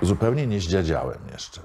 zupełnie nie zdziadziałem jeszcze.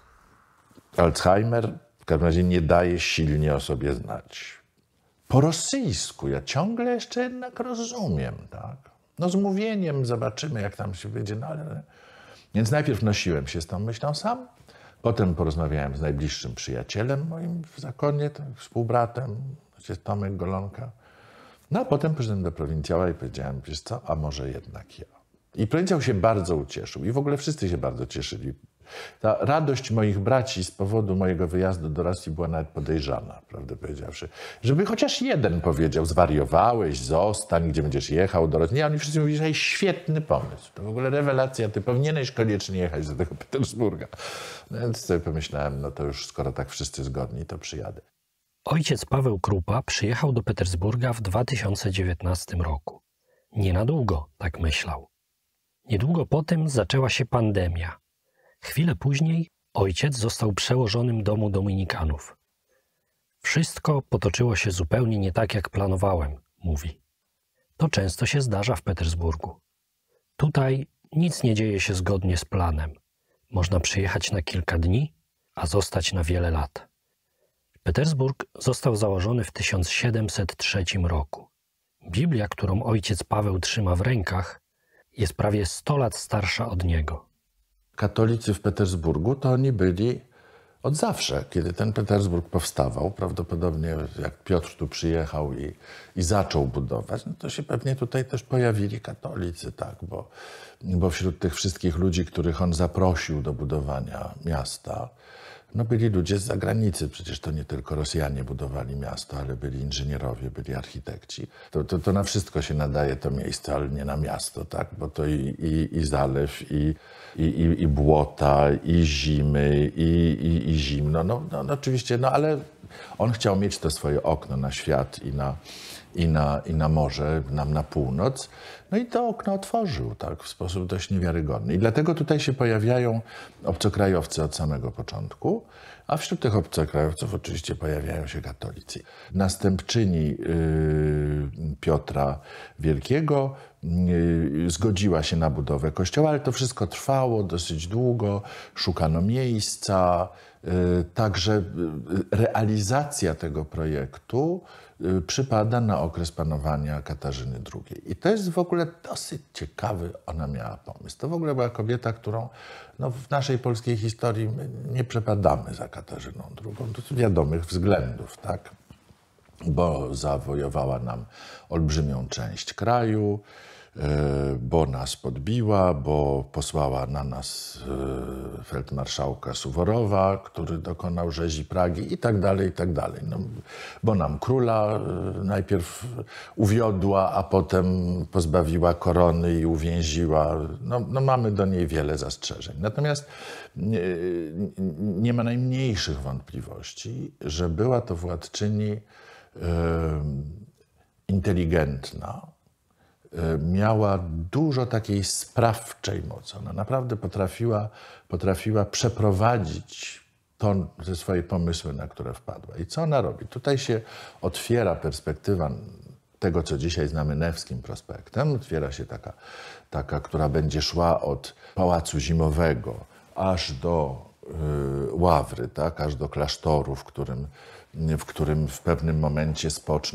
Alzheimer w każdym razie nie daje silnie o sobie znać. Po rosyjsku ja ciągle jeszcze jednak rozumiem, tak? No z mówieniem zobaczymy, jak tam się wyjdzie, no ale... Więc najpierw nosiłem się z tą myślą sam, potem porozmawiałem z najbliższym przyjacielem moim w zakonie, współbratem, Tomek Golonka. No a potem poszedłem do prowincjała i powiedziałem, wiesz co, a może jednak ja. I prowincjał się bardzo ucieszył i w ogóle wszyscy się bardzo cieszyli. Ta radość moich braci z powodu mojego wyjazdu do Rosji była nawet podejrzana, prawdę powiedziawszy. Żeby chociaż jeden powiedział, zwariowałeś, zostań, gdzie będziesz jechał do Rosji. Nie, oni wszyscy mówili, że jest świetny pomysł. To w ogóle rewelacja, ty powinieneś koniecznie jechać do tego Petersburga. No więc sobie pomyślałem, no to już skoro tak wszyscy zgodni, to przyjadę. Ojciec Paweł Krupa przyjechał do Petersburga w 2019 roku. Nie na długo, tak myślał. Niedługo potem zaczęła się pandemia. Chwilę później ojciec został przełożonym domu dominikanów. Wszystko potoczyło się zupełnie nie tak, jak planowałem, mówi. To często się zdarza w Petersburgu. Tutaj nic nie dzieje się zgodnie z planem. Można przyjechać na kilka dni, a zostać na wiele lat. Petersburg został założony w 1703 roku. Biblia, którą ojciec Paweł trzyma w rękach, jest prawie 100 lat starsza od niego. Katolicy w Petersburgu to oni byli od zawsze, kiedy ten Petersburg powstawał. Prawdopodobnie jak Piotr tu przyjechał i zaczął budować, no to się pewnie tutaj też pojawili katolicy, tak, bo wśród tych wszystkich ludzi, których on zaprosił do budowania miasta, no byli ludzie z zagranicy. Przecież to nie tylko Rosjanie budowali miasto, ale byli inżynierowie, byli architekci. To na wszystko się nadaje to miejsce, ale nie na miasto, tak? Bo to i zalew, i błota, i zimy, i zimno. No oczywiście, no ale on chciał mieć to swoje okno na świat i na morze, nam na północ. No i to okno otworzył, tak, w sposób dość niewiarygodny. I dlatego tutaj się pojawiają obcokrajowcy od samego początku, a wśród tych obcokrajowców oczywiście pojawiają się katolicy. Następczyni Piotra Wielkiego zgodziła się na budowę kościoła, ale to wszystko trwało dosyć długo, szukano miejsca, także realizacja tego projektu przypada na okres panowania Katarzyny II. I to jest w ogóle dosyć ciekawy, ona miała pomysł. To w ogóle była kobieta, którą no, w naszej polskiej historii my nie przepadamy za Katarzyną II, z wiadomych względów, tak? Bo zawojowała nam olbrzymią część kraju, bo nas podbiła, bo posłała na nas feldmarszałka Suworowa, który dokonał rzezi Pragi i tak dalej, i tak dalej. No, bo nam króla najpierw uwiodła, a potem pozbawiła korony i uwięziła. No mamy do niej wiele zastrzeżeń. Natomiast nie ma najmniejszych wątpliwości, że była to władczyni inteligentna, miała dużo takiej sprawczej mocy. Ona naprawdę potrafiła przeprowadzić te swoje pomysły, na które wpadła. I co ona robi? Tutaj się otwiera perspektywa tego, co dzisiaj znamy Newskim Prospektem. Otwiera się taka, która będzie szła od Pałacu Zimowego aż do Ławry, tak? Aż do klasztoru, w którym w pewnym momencie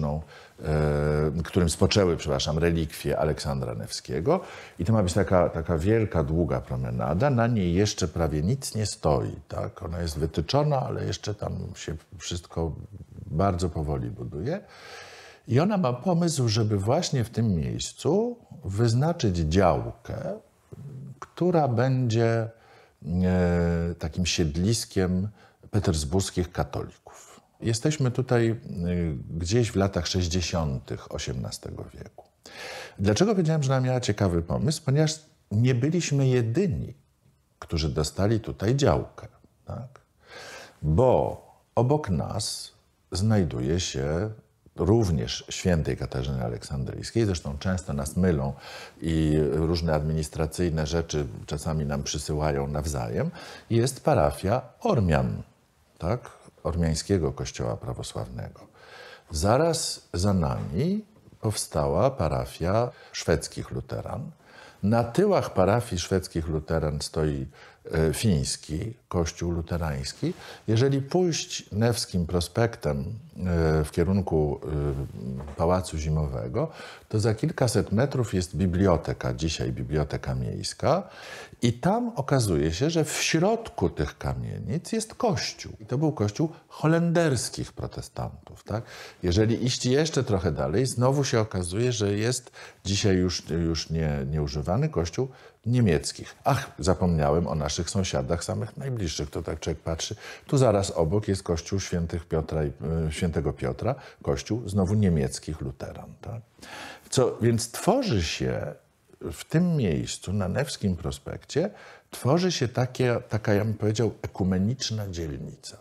spoczęły, relikwie Aleksandra Newskiego. I to ma być taka wielka, długa promenada. Na niej jeszcze prawie nic nie stoi, tak? Ona jest wytyczona, ale jeszcze tam się wszystko bardzo powoli buduje. I ona ma pomysł, żeby właśnie w tym miejscu wyznaczyć działkę, która będzie takim siedliskiem petersburskich katolików. Jesteśmy tutaj gdzieś w latach 60. XVIII wieku. Dlaczego powiedziałem, że ona miała ciekawy pomysł? Ponieważ nie byliśmy jedyni, którzy dostali tutaj działkę. Tak? Bo obok nas znajduje się również świętej Katarzyny Aleksandryjskiej, zresztą często nas mylą i różne administracyjne rzeczy czasami nam przysyłają nawzajem, jest parafia Ormian, tak? Ormiańskiego Kościoła Prawosławnego. Zaraz za nami powstała parafia szwedzkich luteran. Na tyłach parafii szwedzkich luteran stoi fiński, kościół luterański. Jeżeli pójść Newskim prospektem w kierunku Pałacu Zimowego, to za kilkaset metrów jest biblioteka, dzisiaj biblioteka miejska, i tam okazuje się, że w środku tych kamienic jest kościół. I to był kościół holenderskich protestantów. Tak? Jeżeli iść jeszcze trochę dalej, znowu się okazuje, że jest dzisiaj już nieużywany kościół niemieckich. Ach, zapomniałem o naszych sąsiadach, samych najbliższych. To tak człowiek patrzy. Tu zaraz obok jest kościół świętego Piotra, kościół znowu niemieckich luteran. Tak? Więc tworzy się w tym miejscu, na Newskim prospekcie, tworzy się taka, ja bym powiedział, ekumeniczna dzielnica.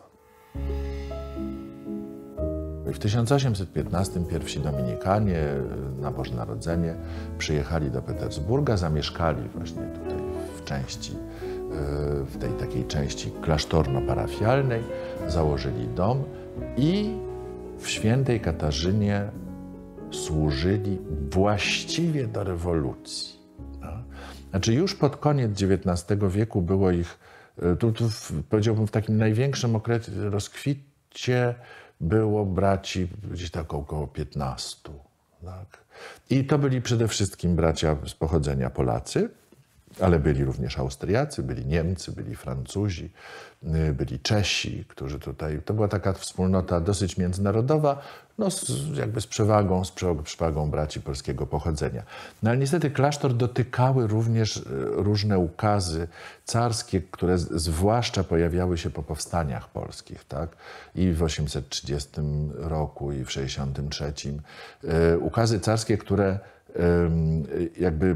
W 1815 pierwsi Dominikanie na Boże Narodzenie przyjechali do Petersburga, zamieszkali właśnie tutaj w tej takiej części klasztorno-parafialnej, założyli dom i w Świętej Katarzynie służyli właściwie do rewolucji. No. Znaczy już pod koniec XIX wieku było ich, powiedziałbym, w takim największym okresie rozkwicie było braci gdzieś tak około 15. Tak? I to byli przede wszystkim bracia z pochodzenia Polacy, ale byli również Austriacy, byli Niemcy, byli Francuzi, byli Czesi, którzy tutaj... To była taka wspólnota dosyć międzynarodowa, no jakby z przewagą braci polskiego pochodzenia. No ale niestety klasztor dotykały również różne ukazy carskie, które zwłaszcza pojawiały się po powstaniach polskich, tak? I w 830 roku, i w 63. Ukazy carskie, które jakby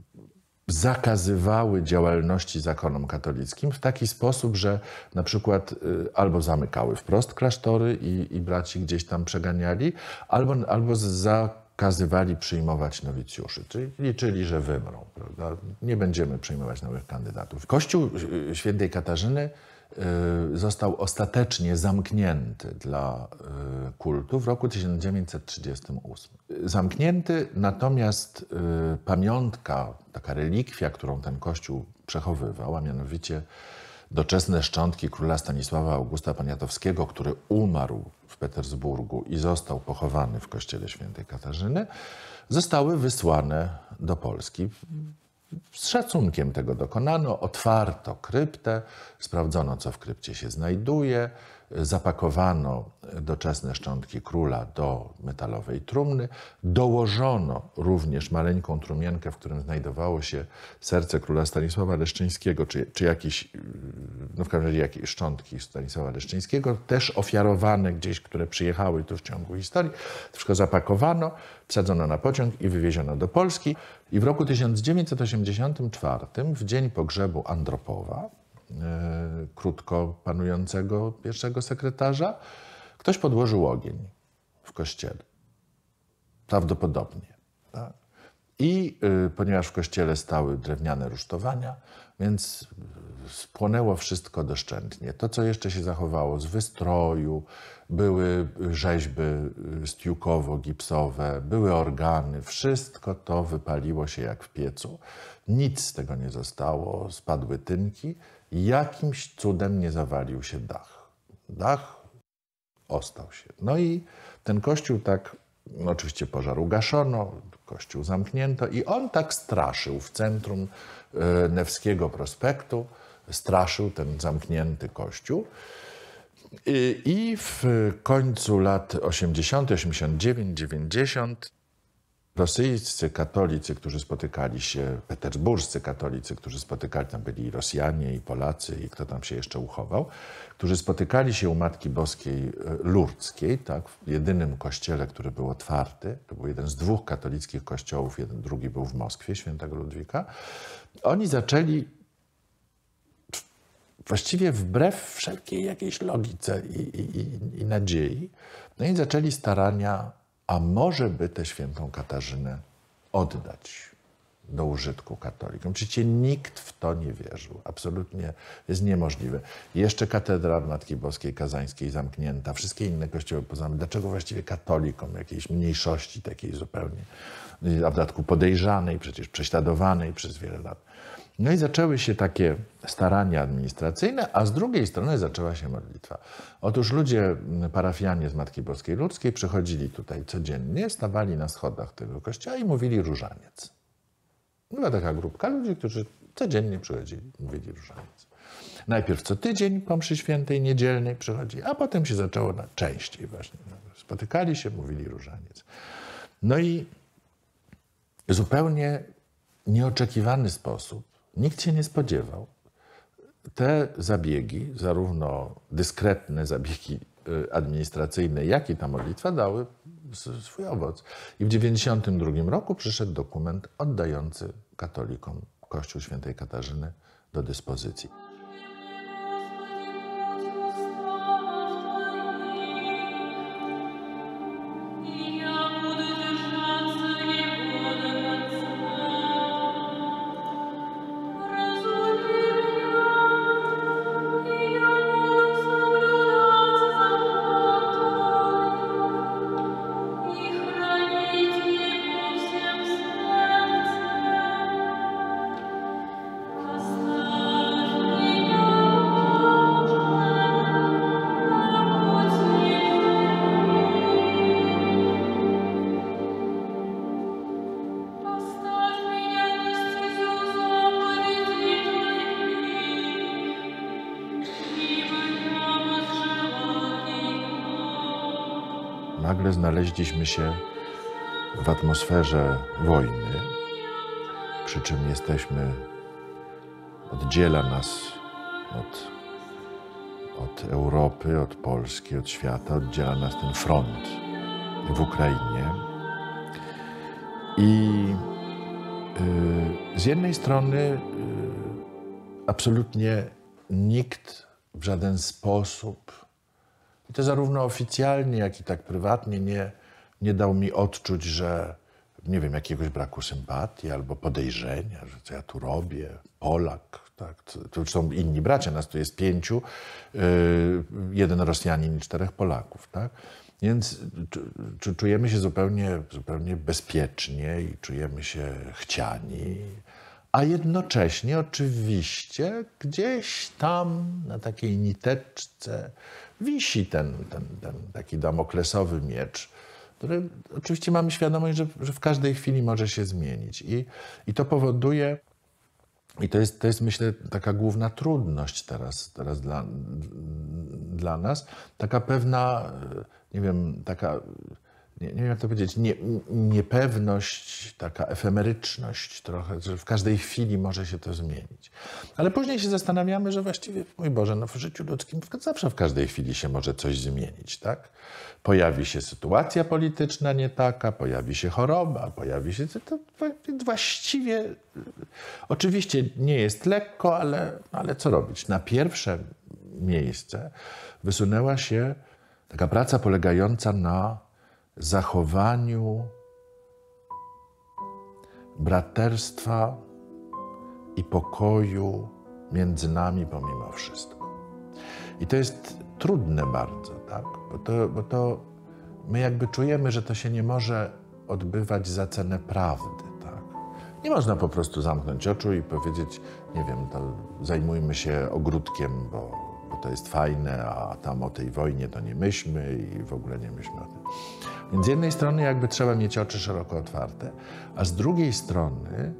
zakazywały działalności zakonom katolickim w taki sposób, że na przykład albo zamykały wprost klasztory i braci gdzieś tam przeganiali, albo zakazywali przyjmować nowicjuszy, czyli liczyli, że wymrą. Prawda? Nie będziemy przyjmować nowych kandydatów. Kościół Świętej Katarzyny został ostatecznie zamknięty dla kultu w roku 1938. Zamknięty, natomiast pamiątka, taka relikwia, którą ten kościół przechowywał, a mianowicie doczesne szczątki króla Stanisława Augusta Poniatowskiego, który umarł w Petersburgu i został pochowany w kościele Świętej Katarzyny, zostały wysłane do Polski. Z szacunkiem tego dokonano, otwarto kryptę, sprawdzono, co w krypcie się znajduje, zapakowano doczesne szczątki króla do metalowej trumny, dołożono również maleńką trumienkę, w którym znajdowało się serce króla Stanisława Leszczyńskiego, czy jakieś, no w każdym razie jakieś szczątki Stanisława Leszczyńskiego, też ofiarowane gdzieś, które przyjechały tu w ciągu historii. To wszystko zapakowano, wsadzono na pociąg i wywieziono do Polski. I w roku 1984, w dzień pogrzebu Andropowa, krótko panującego pierwszego sekretarza, ktoś podłożył ogień w kościele. Prawdopodobnie. Tak? I ponieważ w kościele stały drewniane rusztowania, więc spłonęło wszystko doszczętnie. To, co jeszcze się zachowało z wystroju, były rzeźby stiukowo-gipsowe, były organy, wszystko to wypaliło się jak w piecu. Nic z tego nie zostało, spadły tynki. Jakimś cudem nie zawalił się dach. Dach ostał się. No i ten kościół tak, no oczywiście pożar ugaszono, kościół zamknięto i on tak straszył w centrum Newskiego prospektu, straszył ten zamknięty kościół. I w końcu lat 80, 89, 90 rosyjscy katolicy, którzy spotykali się, petersburscy katolicy, którzy spotykali, tam byli i Rosjanie, i Polacy, i kto tam się jeszcze uchował, którzy spotykali się u Matki Boskiej Lurdzkiej, tak, w jedynym kościele, który był otwarty. To był jeden z dwóch katolickich kościołów, drugi był w Moskwie, świętego Ludwika. Oni zaczęli właściwie wbrew wszelkiej jakiejś logice i nadziei, no i zaczęli starania, a może by tę świętą Katarzynę oddać do użytku katolikom. Oczywiście nikt w to nie wierzył. Absolutnie jest niemożliwe. Jeszcze katedra Matki Boskiej Kazańskiej zamknięta, wszystkie inne kościoły poznamy. Dlaczego właściwie katolikom, jakiejś mniejszości takiej zupełnie, a w dodatku podejrzanej, przecież prześladowanej przez wiele lat. No i zaczęły się takie starania administracyjne, a z drugiej strony zaczęła się modlitwa. Otóż ludzie, parafianie z Matki Boskiej Ludzkiej przychodzili tutaj codziennie, stawali na schodach tego kościoła i mówili różaniec. Była taka grupka ludzi, którzy codziennie przychodzili, mówili różaniec. Najpierw co tydzień po mszy świętej, niedzielnej przychodzili, a potem się zaczęło częściej właśnie. Spotykali się, mówili różaniec. No i zupełnie nieoczekiwany sposób, nikt się nie spodziewał, te zabiegi, zarówno dyskretne zabiegi administracyjne, jak i ta modlitwa dały swój owoc. I w 1992 roku przyszedł dokument oddający katolikom Kościół Świętej Katarzyny do dyspozycji. Nagle znaleźliśmy się w atmosferze wojny, przy czym oddziela nas od Europy, od Polski, od świata, oddziela nas ten front w Ukrainie. I z jednej strony absolutnie nikt w żaden sposób, i to zarówno oficjalnie, jak i tak prywatnie, nie dał mi odczuć, że nie wiem, jakiegoś braku sympatii albo podejrzenia, że co ja tu robię, Polak, tak? To są inni bracia, nas tu jest 5, 1 Rosjanin i 4 Polaków, tak? Więc czujemy się zupełnie bezpiecznie i czujemy się chciani, a jednocześnie oczywiście gdzieś tam na takiej niteczce wisi ten taki damoklesowy miecz, który oczywiście mamy świadomość, że w każdej chwili może się zmienić. I to powoduje, i to jest myślę taka główna trudność teraz dla nas, taka pewna, nie wiem, nie wiem jak to powiedzieć, niepewność, taka efemeryczność trochę, że w każdej chwili może się to zmienić. Ale później się zastanawiamy, że właściwie, mój Boże, no w życiu ludzkim zawsze w każdej chwili się może coś zmienić, tak? Pojawi się sytuacja polityczna nie taka, pojawi się choroba, pojawi się... To właściwie, oczywiście nie jest lekko, ale co robić? Na pierwsze miejsce wysunęła się taka praca polegająca na zachowaniu braterstwa i pokoju między nami pomimo wszystko. I to jest trudne bardzo, tak? Bo to my jakby czujemy, że to się nie może odbywać za cenę prawdy, tak? Nie można po prostu zamknąć oczu i powiedzieć, nie wiem, to zajmujmy się ogródkiem, bo to jest fajne, a tam o tej wojnie to nie myślmy i w ogóle nie myślmy o tym. Więc z jednej strony jakby trzeba mieć oczy szeroko otwarte, a z drugiej strony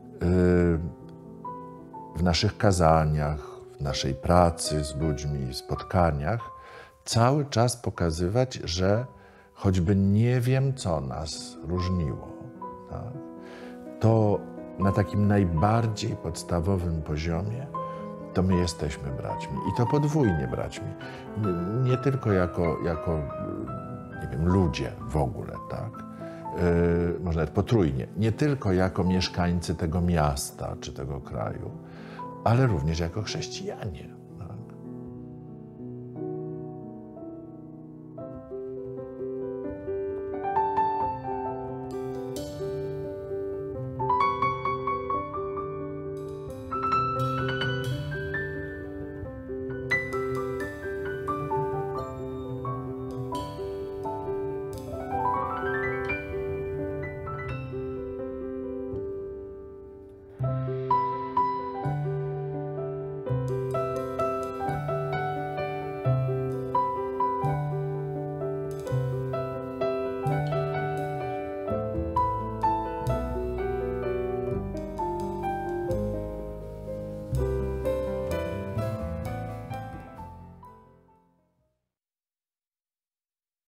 w naszych kazaniach, w naszej pracy z ludźmi, w spotkaniach cały czas pokazywać, że choćby nie wiem, co nas różniło, tak, to na takim najbardziej podstawowym poziomie to my jesteśmy braćmi. I to podwójnie braćmi. Nie tylko jako nie wiem, ludzie w ogóle, tak? Może nawet potrójnie. Nie tylko jako mieszkańcy tego miasta czy tego kraju, ale również jako chrześcijanie.